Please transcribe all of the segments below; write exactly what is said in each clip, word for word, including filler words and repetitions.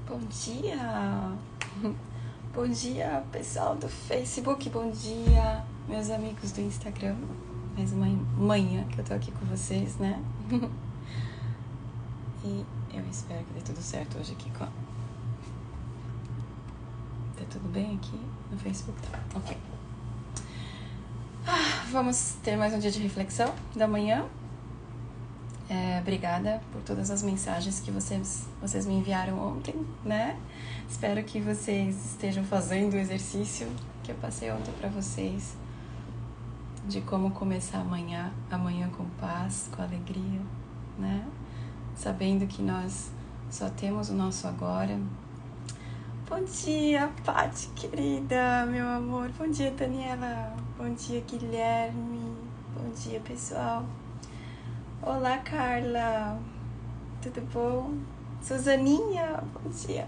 Bom dia! Bom dia, pessoal do Facebook, bom dia, meus amigos do Instagram. Mais uma manhã que eu tô aqui com vocês, né? E eu espero que dê tudo certo hoje aqui com a... Tá tudo bem aqui no Facebook? Tá, ok. Ah, vamos ter mais um dia de reflexão da manhã. É, obrigada por todas as mensagens que vocês, vocês me enviaram ontem, né? Espero que vocês estejam fazendo o exercício que eu passei ontem para vocês, de como começar amanhã, amanhã com paz, com alegria, né? Sabendo que nós só temos o nosso agora. Bom dia, Paty, querida, meu amor. Bom dia, Daniela. Bom dia, Guilherme. Bom dia, pessoal. Olá, Carla, tudo bom? Suzaninha, bom dia.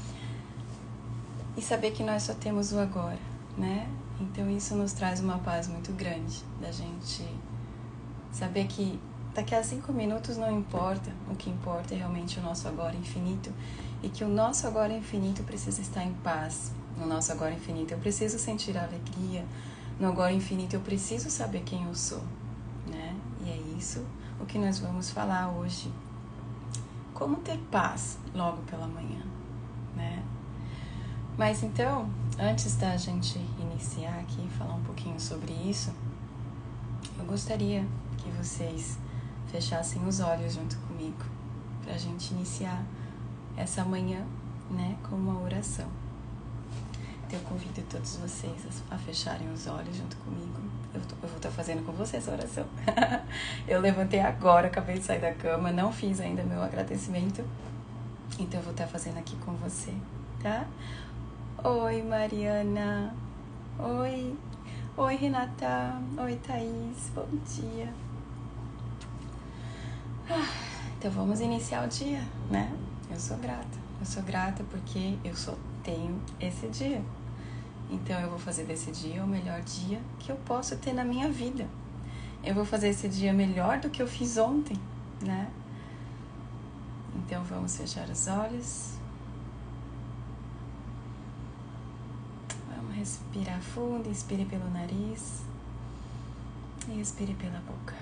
E saber que nós só temos o agora, né? Então isso nos traz uma paz muito grande, da gente saber que daqui a cinco minutos não importa, o que importa é realmente o nosso agora infinito, e que o nosso agora infinito precisa estar em paz. No nosso agora infinito eu preciso sentir a alegria, no agora infinito eu preciso saber quem eu sou, né? E é isso o que nós vamos falar hoje. Como ter paz logo pela manhã, né? Mas então, antes da gente iniciar aqui, falar um pouquinho sobre isso, eu gostaria que vocês fechassem os olhos junto comigo, pra gente iniciar essa manhã, né, com uma oração. Então eu convido todos vocês a fecharem os olhos junto comigo. Eu, tô, eu vou estar fazendo com vocês a oração. Eu levantei agora, acabei de sair da cama, não fiz ainda meu agradecimento. Então eu vou estar fazendo aqui com você, tá? Oi, Mariana. Oi. Oi, Renata. Oi, Thaís. Bom dia. Então vamos iniciar o dia, né? Eu sou grata. Eu sou grata porque eu só tenho esse dia. Então eu vou fazer desse dia o melhor dia que eu posso ter na minha vida. Eu vou fazer esse dia melhor do que eu fiz ontem, né? Então vamos fechar os olhos. Vamos respirar fundo, inspire pelo nariz e expire pela boca.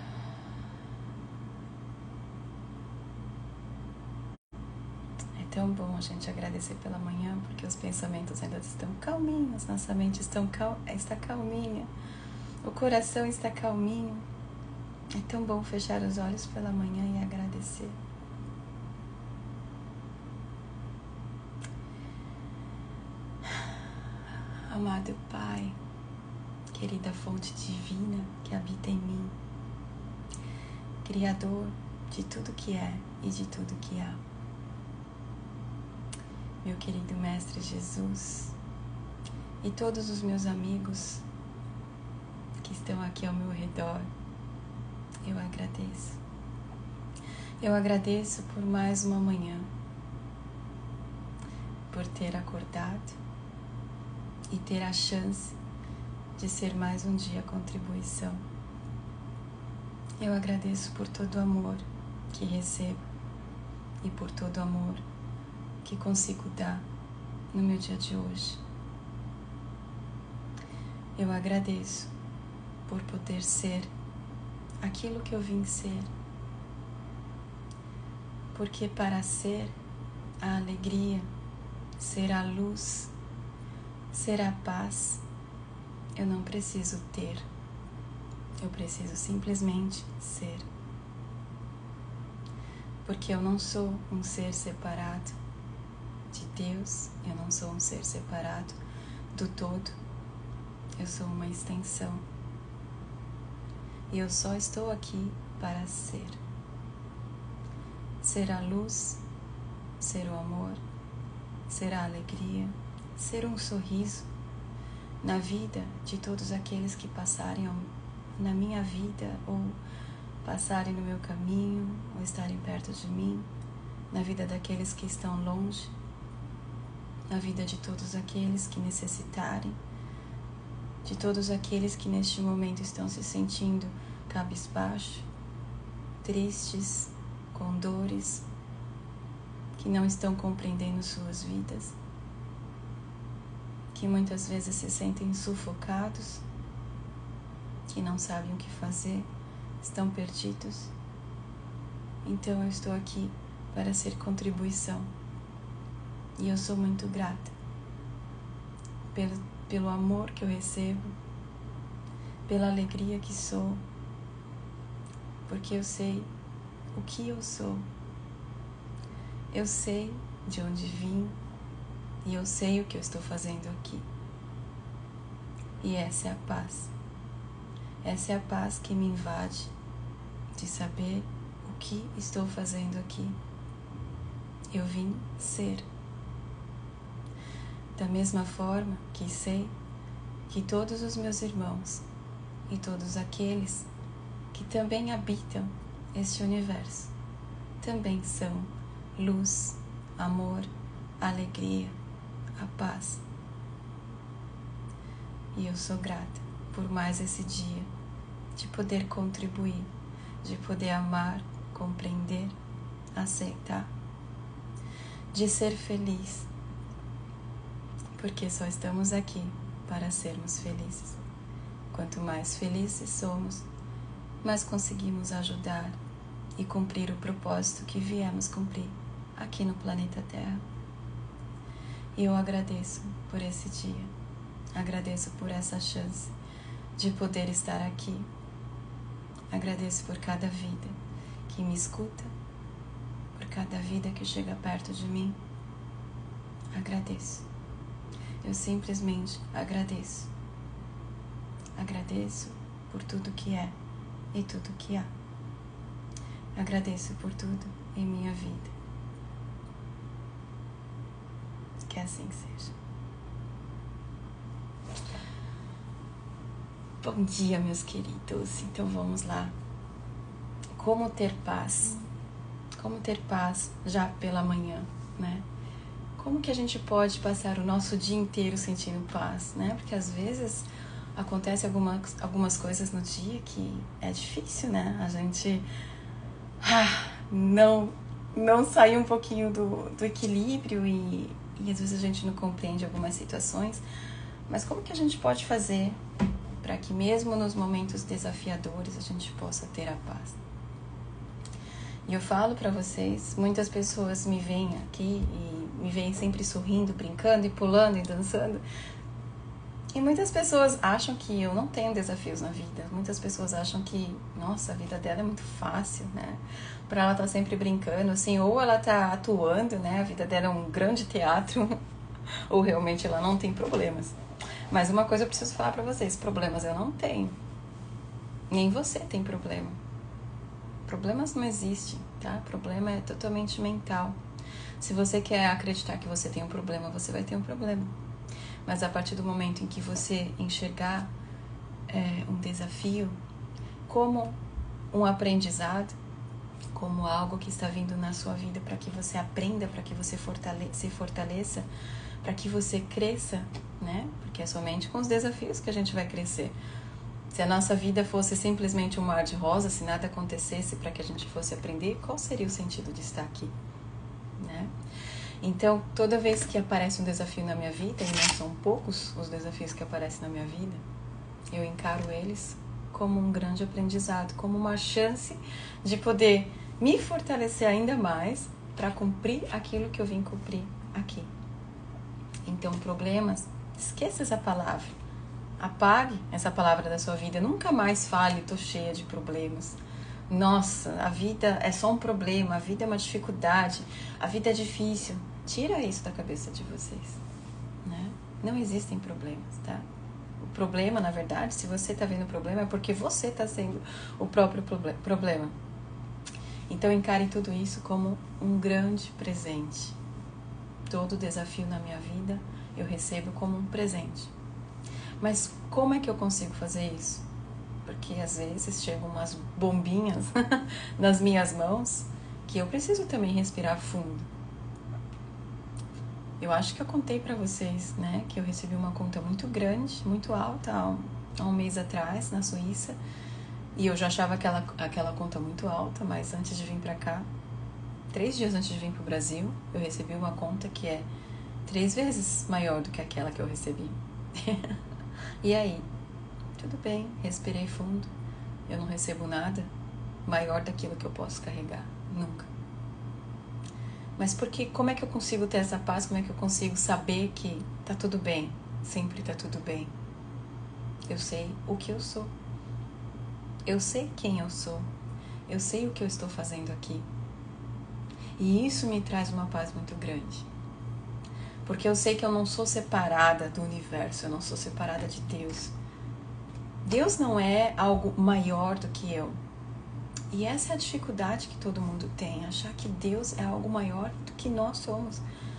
É tão bom a gente agradecer pela manhã, porque os pensamentos ainda estão calminhos, nossa mente estão cal... está calminha, o coração está calminho. É tão bom fechar os olhos pela manhã e agradecer. Amado Pai, querida fonte divina que habita em mim, Criador de tudo que é e de tudo que há, meu querido Mestre Jesus e todos os meus amigos que estão aqui ao meu redor, eu agradeço. Eu agradeço por mais uma manhã, por ter acordado e ter a chance de ser mais um dia contribuição. Eu agradeço por todo o amor que recebo e por todo o amor que consigo dar no meu dia de hoje. Eu agradeço por poder ser aquilo que eu vim ser, porque para ser a alegria, ser a luz, ser a paz, eu não preciso ter, eu preciso simplesmente ser. Porque eu não sou um ser separado de Deus, eu não sou um ser separado do todo, eu sou uma extensão. E eu só estou aqui para ser. Ser a luz, ser o amor, ser a alegria, ser um sorriso na vida de todos aqueles que passarem na minha vida ou passarem no meu caminho ou estarem perto de mim, na vida daqueles que estão longe, na vida de todos aqueles que necessitarem, de todos aqueles que neste momento estão se sentindo cabisbaixo, tristes, com dores, que não estão compreendendo suas vidas, que muitas vezes se sentem sufocados, que não sabem o que fazer, estão perdidos. Então eu estou aqui para ser contribuição. E eu sou muito grata pelo, pelo amor que eu recebo, pela alegria que sou, porque eu sei o que eu sou. Eu sei de onde vim e eu sei o que eu estou fazendo aqui. E essa é a paz. Essa é a paz que me invade de saber o que estou fazendo aqui. Eu vim ser. Da mesma forma que sei que todos os meus irmãos e todos aqueles que também habitam este universo também são luz, amor, alegria, a paz. E eu sou grata por mais esse dia de poder contribuir, de poder amar, compreender, aceitar, de ser feliz, porque só estamos aqui para sermos felizes. Quanto mais felizes somos, mais conseguimos ajudar e cumprir o propósito que viemos cumprir aqui no planeta Terra. E eu agradeço por esse dia, agradeço por essa chance de poder estar aqui. Agradeço por cada vida que me escuta, por cada vida que chega perto de mim. Agradeço. Eu simplesmente agradeço. Agradeço por tudo que é e tudo que há. Agradeço por tudo em minha vida. Que assim seja. Bom dia, meus queridos. Então vamos lá. Como ter paz? Como ter paz já pela manhã, né? Como que a gente pode passar o nosso dia inteiro sentindo paz, né? Porque às vezes acontece algumas, algumas coisas no dia que é difícil, né? A gente ah, não, não sair um pouquinho do, do equilíbrio e, e às vezes a gente não compreende algumas situações. Mas como que a gente pode fazer para que mesmo nos momentos desafiadores a gente possa ter a paz? E eu falo para vocês, muitas pessoas me veem aqui e me veem sempre sorrindo, brincando e pulando e dançando. E muitas pessoas acham que eu não tenho desafios na vida. Muitas pessoas acham que, nossa, a vida dela é muito fácil, né? Para ela estar sempre brincando, assim, ou ela tá atuando, né? A vida dela é um grande teatro, ou realmente ela não tem problemas. Mas uma coisa eu preciso falar para vocês, problemas eu não tenho. Nem você tem problema. Problemas não existem, tá? Problema é totalmente mental. Se você quer acreditar que você tem um problema, você vai ter um problema. Mas a partir do momento em que você enxergar é, um desafio como um aprendizado, como algo que está vindo na sua vida para que você aprenda, para que você fortale- se fortaleça, para que você cresça, né? Porque é somente com os desafios que a gente vai crescer. Se a nossa vida fosse simplesmente um mar de rosa, se nada acontecesse para que a gente fosse aprender, qual seria o sentido de estar aqui, né? Então, toda vez que aparece um desafio na minha vida, e não são poucos os desafios que aparecem na minha vida, eu encaro eles como um grande aprendizado, como uma chance de poder me fortalecer ainda mais para cumprir aquilo que eu vim cumprir aqui. Então, problemas, esqueça essa palavra. Apague essa palavra da sua vida. Nunca mais fale, tô cheia de problemas. Nossa, a vida é só um problema, a vida é uma dificuldade, a vida é difícil. Tira isso da cabeça de vocês, né? Não existem problemas, tá? O problema, na verdade, se você tá vendo o problema, é porque você tá sendo o próprio problema. Então, encare tudo isso como um grande presente. Todo desafio na minha vida eu recebo como um presente. Mas como é que eu consigo fazer isso? Porque às vezes chegam umas bombinhas nas minhas mãos que eu preciso também respirar fundo. Eu acho que eu contei pra vocês, né, que eu recebi uma conta muito grande, muito alta há um, há um mês atrás na Suíça. E eu já achava aquela, aquela conta muito alta, mas antes de vir pra cá, três dias antes de vir para o Brasil, eu recebi uma conta que é três vezes maior do que aquela que eu recebi. E aí? Tudo bem, respirei fundo. Eu não recebo nada maior daquilo que eu posso carregar. Nunca. Mas porque, como é que eu consigo ter essa paz? Como é que eu consigo saber que tá tudo bem? Sempre tá tudo bem. Eu sei o que eu sou. Eu sei quem eu sou. Eu sei o que eu estou fazendo aqui. E isso me traz uma paz muito grande. Porque eu sei que eu não sou separada do universo, eu não sou separada de Deus. Deus não é algo maior do que eu. E essa é a dificuldade que todo mundo tem, achar que Deus é algo maior do que nós somos.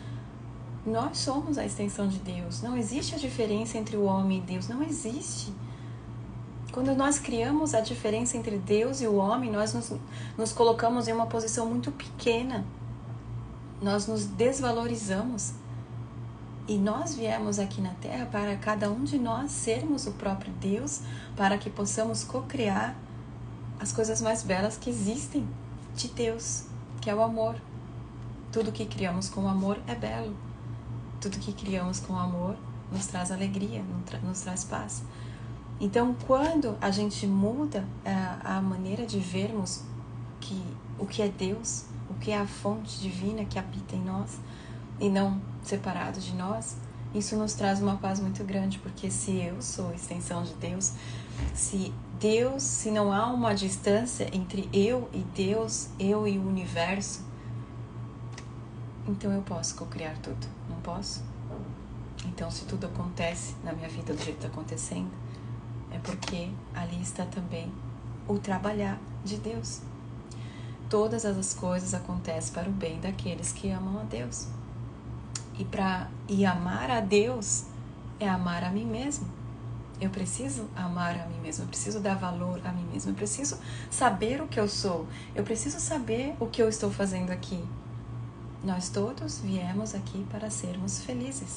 Nós somos a extensão de Deus. Não existe a diferença entre o homem e Deus, não existe. Quando nós criamos a diferença entre Deus e o homem, nós nos, nos colocamos em uma posição muito pequena. Nós nos desvalorizamos. E nós viemos aqui na Terra para cada um de nós sermos o próprio Deus, para que possamos co-criar as coisas mais belas que existem de Deus, que é o amor. Tudo que criamos com amor é belo. Tudo que criamos com amor nos traz alegria, nos traz paz. Então, quando a gente muda a, a maneira de vermos que, o que é Deus, o que é a fonte divina que habita em nós, e não separado de nós, isso nos traz uma paz muito grande, porque se eu sou a extensão de Deus, se Deus, se não há uma distância entre eu e Deus, eu e o universo, então eu posso co-criar tudo, não posso? Então, se tudo acontece na minha vida do jeito que está acontecendo, é porque ali está também o trabalhar de Deus. Todas as coisas acontecem para o bem daqueles que amam a Deus. E, pra, e amar a Deus é amar a mim mesmo. Eu preciso amar a mim mesmo, eu preciso dar valor a mim mesmo, eu preciso saber o que eu sou, eu preciso saber o que eu estou fazendo aqui. Nós todos viemos aqui para sermos felizes.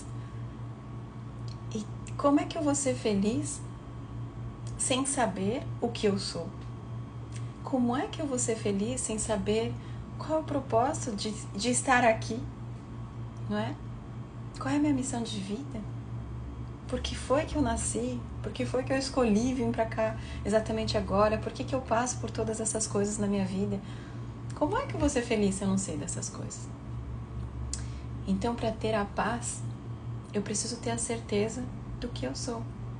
E como é que eu vou ser feliz sem saber o que eu sou? Como é que eu vou ser feliz sem saber qual é o propósito de, de estar aqui? Não é? Qual é a minha missão de vida? Por que foi que eu nasci? Por que foi que eu escolhi vir para cá exatamente agora? Por que que eu passo por todas essas coisas na minha vida? Como é que eu vou ser feliz se eu não sei dessas coisas? Então, para ter a paz, eu preciso ter a certeza do que eu sou.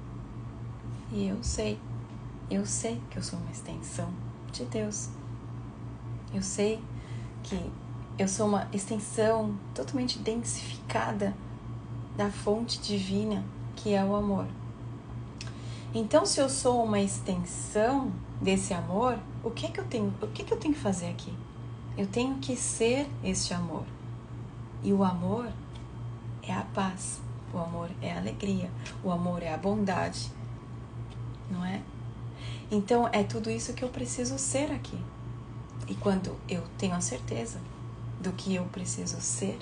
E eu sei, eu sei que eu sou uma extensão de Deus. Eu sei que eu sou uma extensão totalmente densificada da fonte divina, que é o amor. Então, se eu sou uma extensão desse amor, o que que eu tenho, o que que eu tenho que fazer aqui? Eu tenho que ser este amor. E o amor é a paz, o amor é a alegria, o amor é a bondade, não é? Então, é tudo isso que eu preciso ser aqui. E quando eu tenho a certeza do que eu preciso ser,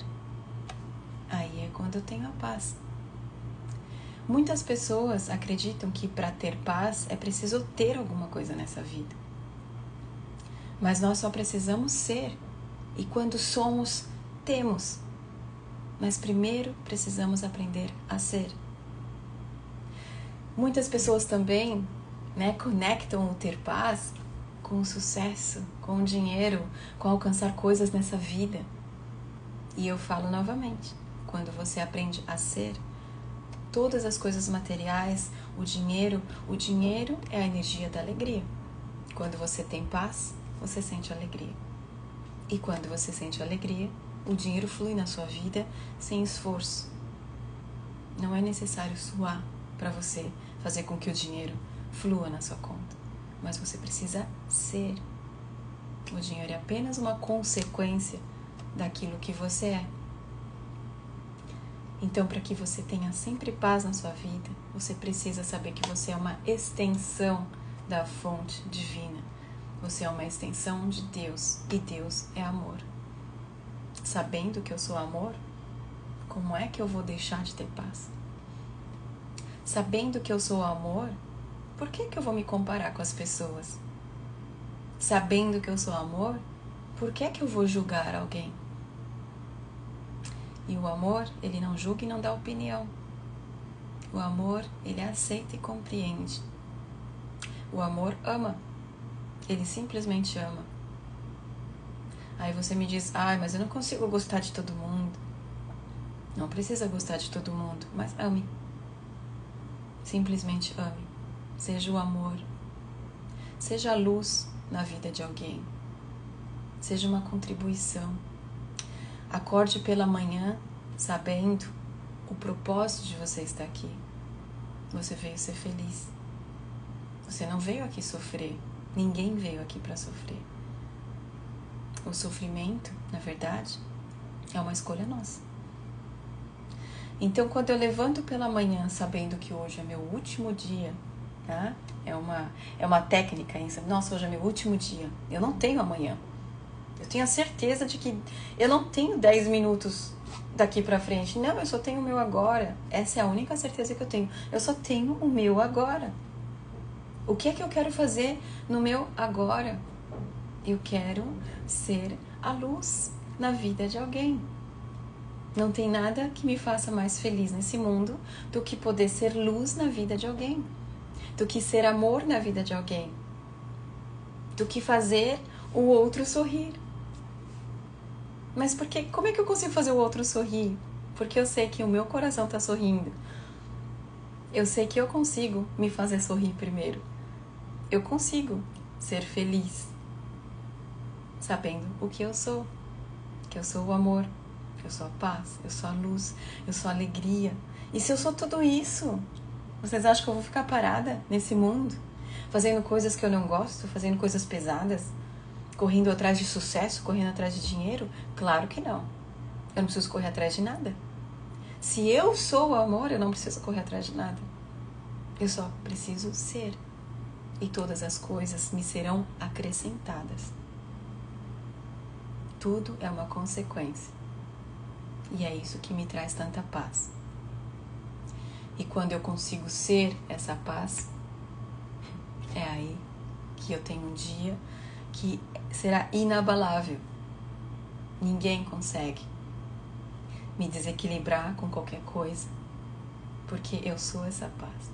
aí é quando eu tenho a paz. Muitas pessoas acreditam que para ter paz é preciso ter alguma coisa nessa vida. Mas nós só precisamos ser. E quando somos, temos. Mas primeiro precisamos aprender a ser. Muitas pessoas também, né, conectam o ter paz com o sucesso, com o dinheiro, com alcançar coisas nessa vida. E eu falo novamente, quando você aprende a ser, todas as coisas materiais, o dinheiro, o dinheiro é a energia da alegria. Quando você tem paz, você sente alegria. E quando você sente alegria, o dinheiro flui na sua vida sem esforço. Não é necessário suar para você fazer com que o dinheiro flua na sua conta. Mas você precisa ser. O dinheiro é apenas uma consequência daquilo que você é. Então, para que você tenha sempre paz na sua vida, você precisa saber que você é uma extensão da fonte divina. Você é uma extensão de Deus e Deus é amor. Sabendo que eu sou amor, como é que eu vou deixar de ter paz? Sabendo que eu sou amor, por que que eu vou me comparar com as pessoas? Sabendo que eu sou amor, Por que é que eu vou julgar alguém? E o amor, ele não julga e não dá opinião. O amor, ele aceita e compreende. O amor ama. Ele simplesmente ama. Aí você me diz, ai, mas eu não consigo gostar de todo mundo. Não precisa gostar de todo mundo, mas ame. Simplesmente ame. Seja o amor. Seja a luz na vida de alguém. Seja uma contribuição. Acorde pela manhã sabendo o propósito de você estar aqui. Você veio ser feliz. Você não veio aqui sofrer. Ninguém veio aqui para sofrer. O sofrimento, na verdade, é uma escolha nossa. Então, quando eu levanto pela manhã sabendo que hoje é meu último dia, tá? É uma, é uma técnica isso. Nossa, hoje é meu último dia. Eu não tenho amanhã. Eu tenho a certeza de que eu não tenho dez minutos daqui pra frente. Não, eu só tenho o meu agora. Essa é a única certeza que eu tenho. Eu só tenho o meu agora. O que é que eu quero fazer no meu agora? Eu quero ser a luz na vida de alguém. Não tem nada que me faça mais feliz nesse mundo do que poder ser luz na vida de alguém. Do que ser amor na vida de alguém. Do que fazer o outro sorrir. Mas por que, como é que eu consigo fazer o outro sorrir? Porque eu sei que o meu coração está sorrindo. Eu sei que eu consigo me fazer sorrir primeiro. Eu consigo ser feliz. Sabendo o que eu sou. Que eu sou o amor. Que eu sou a paz. Eu sou a luz. Eu sou a alegria. E se eu sou tudo isso, vocês acham que eu vou ficar parada nesse mundo? Fazendo coisas que eu não gosto? Fazendo coisas pesadas? Correndo atrás de sucesso, correndo atrás de dinheiro? Claro que não. Eu não preciso correr atrás de nada. Se eu sou o amor, eu não preciso correr atrás de nada. Eu só preciso ser. E todas as coisas me serão acrescentadas. Tudo é uma consequência. E é isso que me traz tanta paz. E quando eu consigo ser essa paz, é aí que eu tenho um dia que será inabalável. Ninguém consegue me desequilibrar com qualquer coisa, porque eu sou essa paz.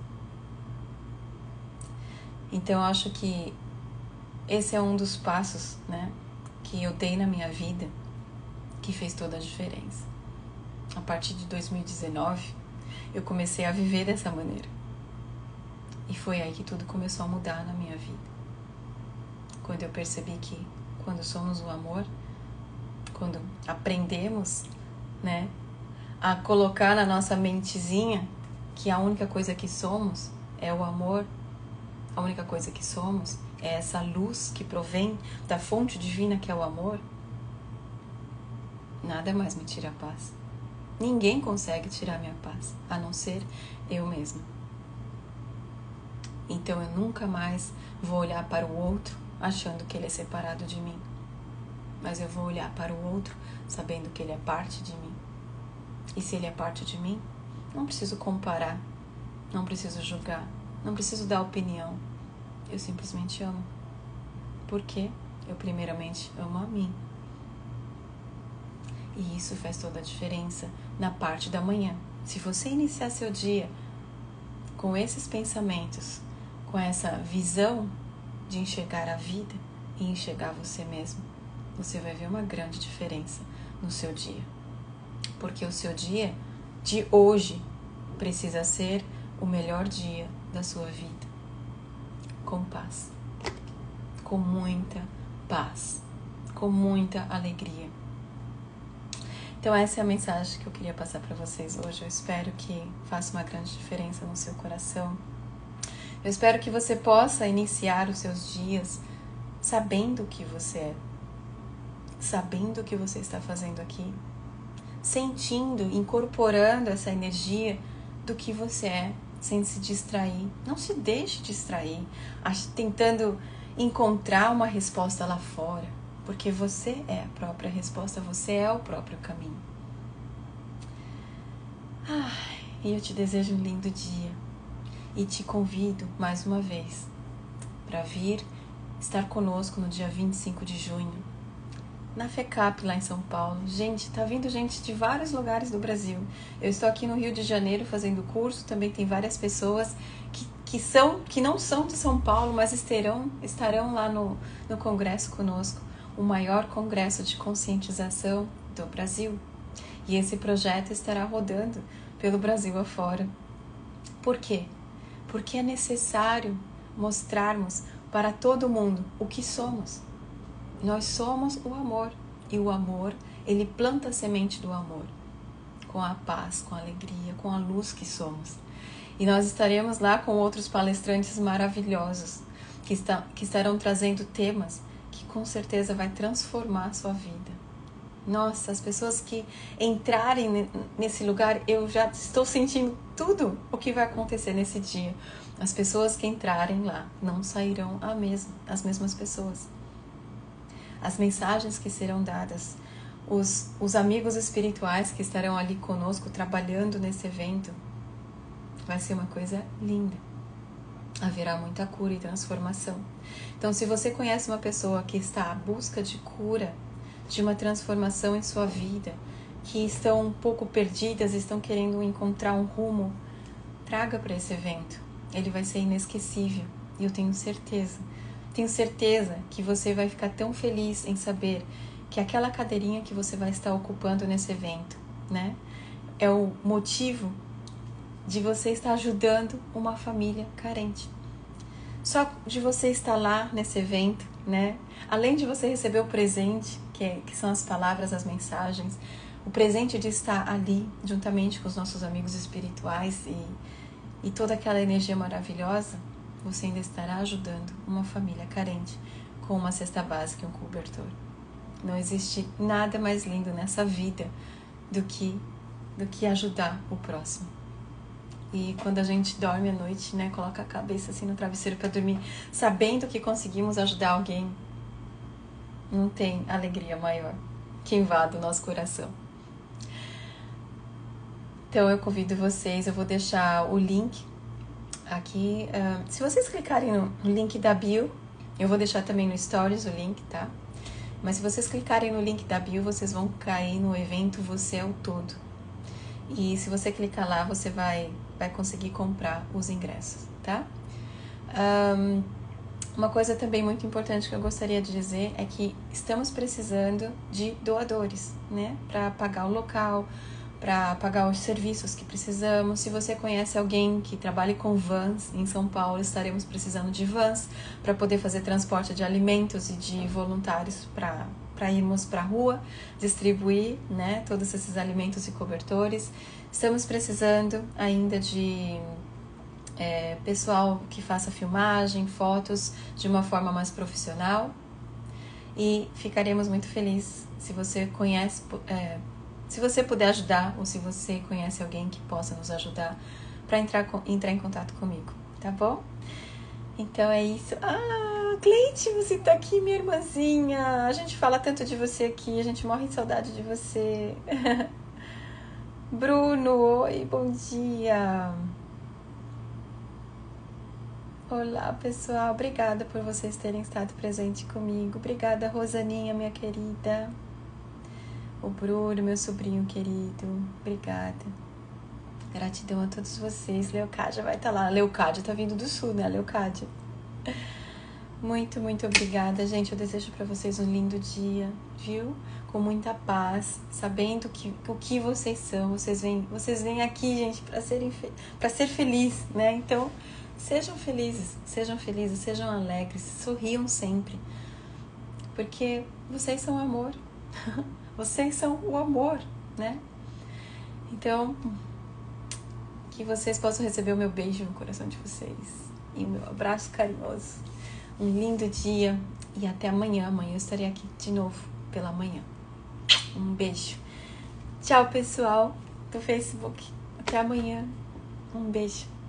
Então eu acho que esse é um dos passos, né, que eu dei na minha vida que fez toda a diferença. A partir de dois mil e dezenove, eu comecei a viver dessa maneira. E foi aí que tudo começou a mudar na minha vida. Quando eu percebi que quando somos o amor, quando aprendemos, né, a colocar na nossa mentezinha que a única coisa que somos é o amor, a única coisa que somos é essa luz que provém da fonte divina que é o amor, nada mais me tira a paz. Ninguém consegue tirar minha paz, a não ser eu mesma. Então eu nunca mais vou olhar para o outro achando que ele é separado de mim. Mas eu vou olhar para o outro sabendo que ele é parte de mim. E se ele é parte de mim, não preciso comparar, não preciso julgar, não preciso dar opinião. Eu simplesmente amo. Porque eu primeiramente amo a mim. E isso faz toda a diferença na parte da manhã. Se você iniciar seu dia com esses pensamentos, com essa visão de enxergar a vida e enxergar você mesmo, você vai ver uma grande diferença no seu dia. Porque o seu dia de hoje precisa ser o melhor dia da sua vida. Com paz. Com muita paz. Com muita alegria. Então essa é a mensagem que eu queria passar para vocês hoje. Eu espero que faça uma grande diferença no seu coração. Eu espero que você possa iniciar os seus dias sabendo o que você é. Sabendo o que você está fazendo aqui. Sentindo, incorporando essa energia do que você é, sem se distrair. Não se deixe distrair, tentando encontrar uma resposta lá fora, porque você é a própria resposta, você é o próprio caminho. Ai, e eu te desejo um lindo dia e te convido mais uma vez para vir estar conosco no dia vinte e cinco de junho, na FECAP lá em São Paulo. Gente, tá vindo gente de vários lugares do Brasil. Eu estou aqui no Rio de Janeiro fazendo curso, também tem várias pessoas que, que, são, que não são de São Paulo, mas estarão, estarão lá no, no congresso conosco, o maior congresso de conscientização do Brasil. E esse projeto estará rodando pelo Brasil afora. Por quê? Porque é necessário mostrarmos para todo mundo o que somos. Nós somos o amor. E o amor, ele planta a semente do amor. Com a paz, com a alegria, com a luz que somos. E nós estaremos lá com outros palestrantes maravilhosos que, está, que estarão trazendo temas que com certeza vai transformar a sua vida. Nossa, as pessoas que entrarem nesse lugar, eu já estou sentindo tudo o que vai acontecer nesse dia. As pessoas que entrarem lá não sairão a mesma, as mesmas pessoas. As mensagens que serão dadas, os, os amigos espirituais que estarão ali conosco trabalhando nesse evento, vai ser uma coisa linda. Haverá muita cura e transformação. Então, se você conhece uma pessoa que está à busca de cura, de uma transformação em sua vida, que estão um pouco perdidas, estão querendo encontrar um rumo, traga para esse evento. Ele vai ser inesquecível e eu tenho certeza, tenho certeza que você vai ficar tão feliz em saber que aquela cadeirinha que você vai estar ocupando nesse evento, né, é o motivo de você estar ajudando uma família carente. Só de você estar lá nesse evento, né, além de você receber o presente, que, é, que são as palavras, as mensagens, o presente de estar ali juntamente com os nossos amigos espirituais e, e toda aquela energia maravilhosa, você ainda estará ajudando uma família carente com uma cesta básica e um cobertor. Não existe nada mais lindo nessa vida do que, do que ajudar o próximo. E quando a gente dorme à noite, né, coloca a cabeça assim no travesseiro para dormir, sabendo que conseguimos ajudar alguém, não tem alegria maior que invada o nosso coração. Então eu convido vocês, eu vou deixar o link aqui. Uh, se vocês clicarem no link da bio, eu vou deixar também no Stories o link, tá? Mas se vocês clicarem no link da bio, vocês vão cair no evento Você é o Todo. E se você clicar lá, você vai, vai conseguir comprar os ingressos, tá? Um, uma coisa também muito importante que eu gostaria de dizer é que estamos precisando de doadores, né? Para pagar o local, para pagar os serviços que precisamos. Se você conhece alguém que trabalhe com vans em São Paulo, estaremos precisando de vans para poder fazer transporte de alimentos e de voluntários para para irmos para a rua, distribuir, né, todos esses alimentos e cobertores. Estamos precisando ainda de é, pessoal que faça filmagem, fotos de uma forma mais profissional. E ficaremos muito felizes se você conhece, é, se você puder ajudar ou se você conhece alguém que possa nos ajudar para entrar, entrar em contato comigo, tá bom? Então é isso. Ah, Cleide, você tá aqui, minha irmãzinha. A gente fala tanto de você aqui, a gente morre de saudade de você. Bruno, oi, bom dia. Olá, pessoal. Obrigada por vocês terem estado presente comigo. Obrigada, Rosaninha, minha querida. O Bruno, meu sobrinho querido. Obrigada. Gratidão a todos vocês. Leocádia vai estar lá. Leocádia tá vindo do sul, né, Leocádia? Muito, muito obrigada, gente. Eu desejo para vocês um lindo dia, viu? Com muita paz, sabendo que, o que vocês são. Vocês vêm, vocês vêm aqui, gente, para serem para ser feliz, né? Então, sejam felizes, sejam felizes, sejam alegres, sorriam sempre. Porque vocês são amor. Vocês são o amor, né? Então, que vocês possam receber o meu beijo no coração de vocês e o meu abraço carinhoso. Um lindo dia e até amanhã. Amanhã eu estarei aqui de novo pela manhã. Um beijo. Tchau, pessoal do Facebook. Até amanhã. Um beijo.